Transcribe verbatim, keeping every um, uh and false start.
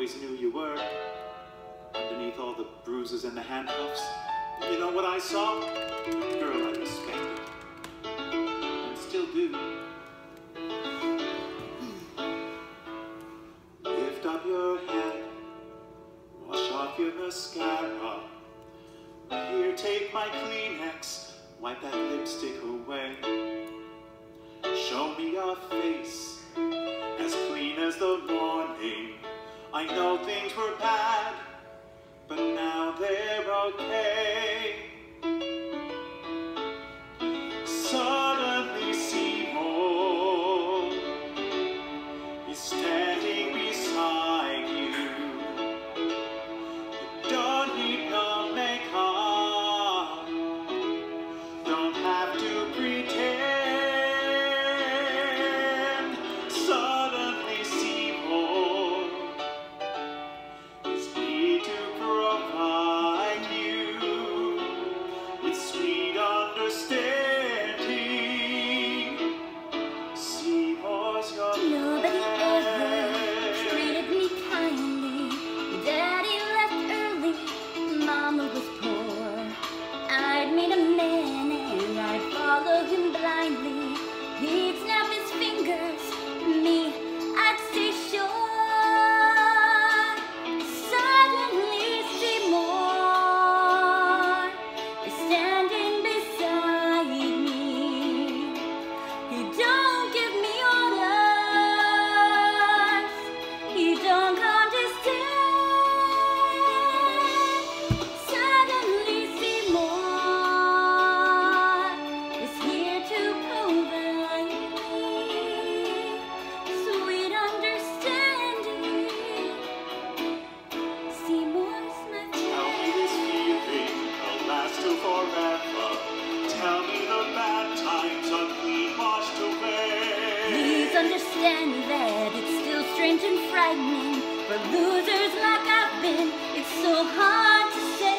always knew you were. Underneath all the bruises and the handcuffs, you know what I saw? A girl I respected. And still do. Lift up your head, wash off your mascara. Here, take my Kleenex, wipe that lipstick away. Show me your face, as clean as the morning. I know things were bad, but now they're okay. Suddenly Seymour is standing beside you. You don't need no makeup, don't have to pretend. Suddenly Seymour is here to provide you with sweet understanding. Seymour's your Nobody ever friend. treated me kindly. Daddy left early, Mama was poor. I'd meet a man and I'd follow him blindly. He'd snap his fingers, me, I'd stay sure. Suddenly Seymour is standing beside me. He don't give me orders, he don't understand. Suddenly Seymour is here to provide me sweet understanding. Seymour's my Tell me this feeling will last till forever. Tell me the bad times unclean washed away. Please understand that it's still strange and frightening. For losers like I've been, it's so hard to say.